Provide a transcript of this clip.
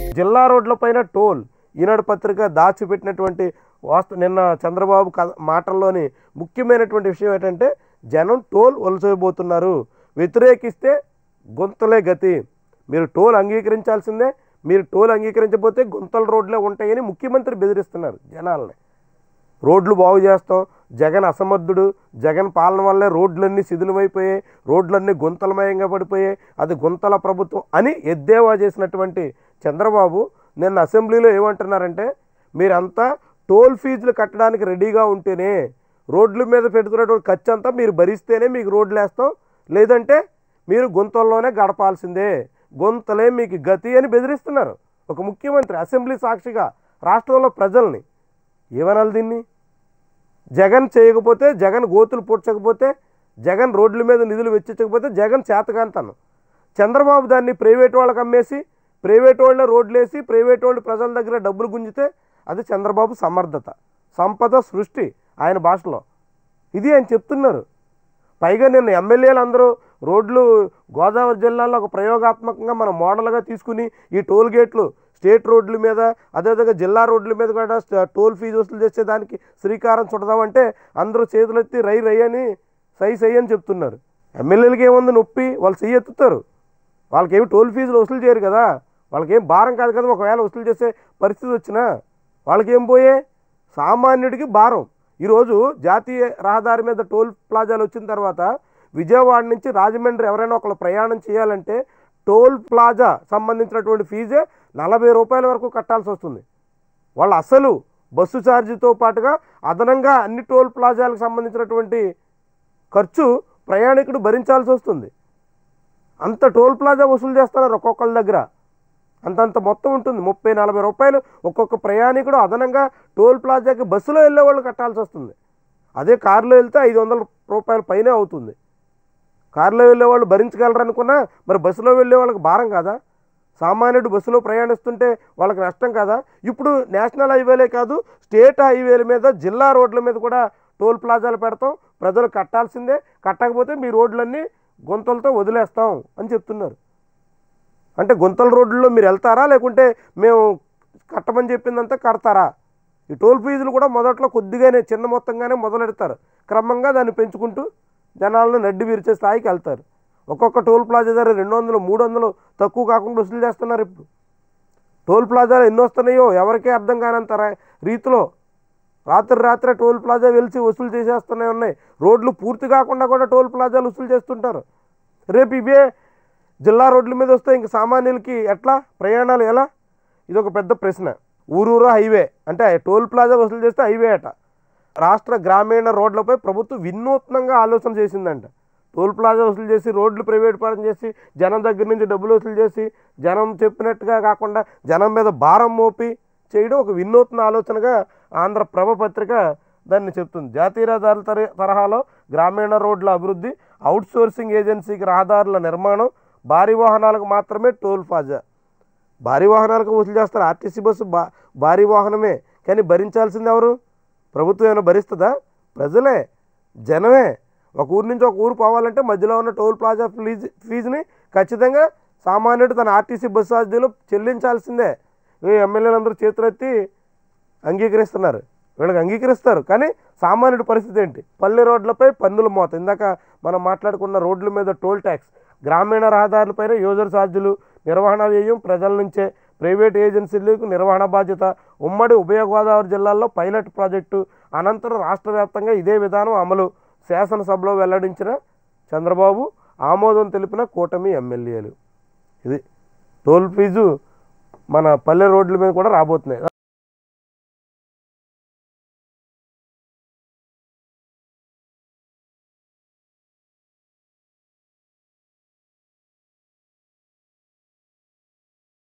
జిల్లా రోడ్లపైన టోల్ ఈనాడు పత్రిక దాచిపెట్టినటువంటి నిన్న చంద్రబాబు మాటల్లోని ముఖ్యమైనటువంటి విషయం ఏంటంటే జనం టోల్ వలసైపోతున్నారు, వ్యతిరేకిస్తే గుంతలే గతి, మీరు టోల్ అంగీకరించాల్సిందే, మీరు టోల్ అంగీకరించకపోతే గుంతల రోడ్లే ఉంటాయని ముఖ్యమంత్రి బెదిరిస్తున్నారు జనాల్ని. రోడ్లు బాగు చేస్తాం, జగన్ అసమర్థుడు, జగన్ పాలన వల్లే రోడ్లన్నీ శిథిలమైపోయాయి, రోడ్లన్నీ గుంతలమయంగా పడిపోయాయి, అది గుంతల ప్రభుత్వం అని ఎద్దేవా చేసినటువంటి చంద్రబాబు నిన్న అసెంబ్లీలో ఏమంటున్నారంటే మీరంతా టోల్ ఫీజులు కట్టడానికి రెడీగా ఉంటేనే, రోడ్ల మీద పెడుతున్నటువంటి ఖర్చు అంతా మీరు భరిస్తేనే మీకు రోడ్లు వేస్తాం, లేదంటే మీరు గుంతల్లోనే గడపాల్సిందే, గుంతలే మీకు గతి అని బెదిరిస్తున్నారు ఒక ముఖ్యమంత్రి అసెంబ్లీ సాక్షిగా రాష్ట్రంలో ప్రజల్ని. ఏమనాలి దీన్ని? జగన్ చేయకపోతే, జగన్ గోతులు పూడ్చకపోతే, జగన్ రోడ్ల మీద నిధులు వెచ్చించకపోతే జగన్ చేతకాంతను. చంద్రబాబు దాన్ని ప్రైవేట్ వాళ్ళకి అమ్మేసి, ప్రైవేట్ వాళ్ళే రోడ్లు వేసి, ప్రైవేట్ వాళ్ళు ప్రజల దగ్గర డబ్బులు గుంజితే అది చంద్రబాబు సమర్థత, సంపద సృష్టి ఆయన భాషలో. ఇది ఆయన చెప్తున్నారు. పైగా నిన్న ఎమ్మెల్యేలు అందరూ రోడ్లు గోదావరి జిల్లాలో ఒక ప్రయోగాత్మకంగా మనం మోడల్గా తీసుకుని ఈ టోల్ గేట్లు స్టేట్ రోడ్ల మీద, అదేవిధంగా జిల్లా రోడ్ల మీద కూడా టోల్ ఫీజు వసూలు చేసేదానికి శ్రీకారం చుడదామంటే అందరూ చేతులెత్తి రై రై అని సై అని చెప్తున్నారు. ఎమ్మెల్యేలకి ఏముంది నొప్పి, వాళ్ళు చెయ్యి ఎత్తుతారు, వాళ్ళకేమి టోల్ ఫీజులు వసూలు చేయరు కదా, వాళ్ళకేం భారం కాదు కదా. ఒకవేళ వసూలు చేసే పరిస్థితి వచ్చినా వాళ్ళకేం పోయే, సామాన్యుడికి భారం. ఈరోజు జాతీయ రహదారి మీద టోల్ ప్లాజాలు వచ్చిన తర్వాత విజయవాడ నుంచి రాజమండ్రి ఎవరైనా ఒకళ్ళు ప్రయాణం చేయాలంటే టోల్ ప్లాజా సంబంధించినటువంటి ఫీజే 40 రూపాయల వరకు కట్టాల్సి వస్తుంది. వాళ్ళు అసలు బస్సు ఛార్జీతో పాటుగా అదనంగా అన్ని టోల్ ప్లాజాలకు సంబంధించినటువంటి ఖర్చు ప్రయాణికుడు భరించాల్సి వస్తుంది. అంత టోల్ ప్లాజా వసూలు చేస్తున్నారు ఒక్కొక్కళ్ళ దగ్గర, అంతంత మొత్తం ఉంటుంది. 30-40 రూపాయలు ఒక్కొక్క ప్రయాణికుడు అదనంగా టోల్ ప్లాజాకి బస్సులో వెళ్ళే వాళ్ళు కట్టాల్సి వస్తుంది. అదే కారులో వెళ్తే 500 రూపాయల పైనే అవుతుంది. కారులో వెళ్ళే వాళ్ళు భరించగలరనుకున్నా మరి బస్సులో వెళ్ళే వాళ్ళకి భారం కాదా? సామాన్యుడు బస్సులో ప్రయాణిస్తుంటే వాళ్ళకి నష్టం కాదా? ఇప్పుడు నేషనల్ హైవేలే కాదు, స్టేట్ హైవేల మీద, జిల్లా రోడ్ల మీద కూడా టోల్ ప్లాజాలు పెడతాం, ప్రజలు కట్టాల్సిందే, కట్టకపోతే మీ రోడ్లన్నీ గుంతలతో వదిలేస్తాం అని చెప్తున్నారు. అంటే గుంతల రోడ్లలో మీరు వెళ్తారా, లేకుంటే మేము కట్టమని చెప్పిందంతా కడతారా? ఈ టోల్ ఫీజులు కూడా మొదట్లో కొద్దిగానే చిన్న మొత్తంగానే మొదలెడతారు, క్రమంగా దాన్ని పెంచుకుంటూ జనాలను నడ్డి విరిచే స్థాయికి వెళ్తారు. ఒక్కొక్క టోల్ ప్లాజా ధర 200-300 తక్కువ కాకుండా వసూలు చేస్తున్నారు. ఇప్పుడు టోల్ ప్లాజాలు ఎన్ని వస్తున్నాయో ఎవరికీ అర్థం కానంత రీతిలో రాత్రే టోల్ ప్లాజా వెలిచి వసూలు చేసేస్తున్నాయి ఉన్నాయి. రోడ్లు పూర్తి కాకుండా కూడా టోల్ ప్లాజాలు వసూలు చేస్తుంటారు. రేపు ఇవే జిల్లా రోడ్ల మీద వస్తే ఇంక సామాన్యులకి ఎట్లా ప్రయాణాలు ఎలా? ఇది ఒక పెద్ద ప్రశ్న. ఊరూరు హైవే అంటే టోల్ ప్లాజా వసూలు చేస్తే హైవే అట. రాష్ట్ర గ్రామీణ రోడ్లపై ప్రభుత్వం వినూత్నంగా ఆలోచన చేసిందంట. టోల్ ప్లాజా వసూలు చేసి, రోడ్లు ప్రైవేట్ పరం చేసి, జనం దగ్గర నుంచి డబ్బులు వసూలు చేసి, జనం చెప్పినట్టుగా కాకుండా జనం మీద భారం మోపి చేయడం ఒక వినూత్న ఆలోచనగా ఆంధ్రప్రభ పత్రిక దాన్ని చెప్తుంది. జాతీయ రహదారుల తరహాలో గ్రామీణ రోడ్ల అభివృద్ధి, అవుట్సోర్సింగ్ ఏజెన్సీకి రహదారుల నిర్మాణం, భారీ వాహనాలకు మాత్రమే టోల్ ప్లాజా. భారీ వాహనాలకు వసూలు చేస్తారు. ఆర్టీసీ బస్సు భారీ వాహనమే, కానీ భరించాల్సింది ఎవరు? ప్రభుత్వం ఏమైనా భరిస్తుందా? ప్రజలే, జనమే. ఒక ఊరు నుంచి ఒక ఊరు పోవాలంటే మధ్యలో ఉన్న టోల్ ప్లాజా ఫీజుని ఖచ్చితంగా సామాన్యుడు తన ఆర్టీసీ బస్సు ఛార్జీలు చెల్లించాల్సిందే. ఎమ్మెల్యేలందరూ చేతులెత్తి అంగీకరిస్తున్నారు, వీళ్ళకి అంగీకరిస్తారు, కానీ సామాన్యుడి పరిస్థితి ఏంటి? పల్లె రోడ్లపై పన్నుల మోత, ఇందాక మనం మాట్లాడుకున్న రోడ్ల మీద టోల్ ట్యాక్స్, గ్రామీణ రహదారులపైన యూజర్ ఛార్జీలు, నిర్వహణ వ్యయం ప్రజల నుంచే, ప్రైవేట్ ఏజెన్సీలకు నిర్వహణ బాధ్యత. ఉమ్మడి ఉభయ గోదావరి జిల్లాల్లో పైలట్ ప్రాజెక్టు, అనంతరం రాష్ట్ర వ్యాప్తంగా ఇదే విధానం అమలు. శాసనసభలో వెల్లడించిన చంద్రబాబు, ఆమోదం తెలిపిన కూటమి ఎమ్మెల్యేలు. ఇది టోల్ ఫీజు మన పల్లె రోడ్ల మీద కూడా రాబోతున్నాయి.